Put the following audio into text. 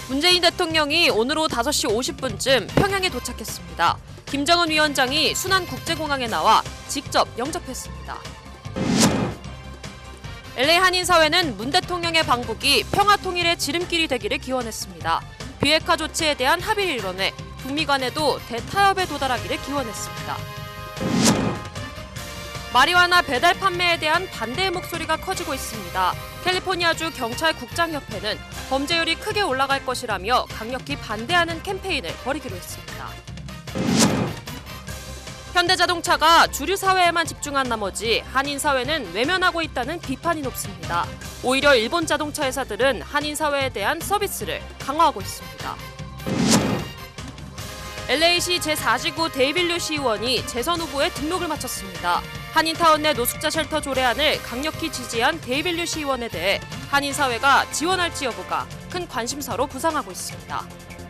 문재인 대통령이 오늘 오후 5시 50분쯤 평양에 도착했습니다. 김정은 위원장이 순안국제공항에 나와 직접 영접했습니다. LA 한인사회는 문 대통령의 방북이 평화통일의 지름길이 되기를 기원했습니다. 비핵화 조치에 대한 합의를 이뤄내 북미 간에도 대타협에 도달하기를 기원했습니다. 마리화나 배달 판매에 대한 반대의 목소리가 커지고 있습니다. 캘리포니아주 경찰국장협회는 범죄율이 크게 올라갈 것이라며 강력히 반대하는 캠페인을 벌이기로 했습니다. 현대자동차가 주류 사회에만 집중한 나머지 한인 사회는 외면하고 있다는 비판이 높습니다. 오히려 일본 자동차 회사들은 한인 사회에 대한 서비스를 강화하고 있습니다. LA시 제4지구 데이빌 류 시의원이 재선 후보에 등록을 마쳤습니다. 한인타운 내 노숙자 쉘터 조례안을 강력히 지지한 데이빌 류 시의원에 대해 한인 사회가 지원할지 여부가 큰 관심사로 부상하고 있습니다.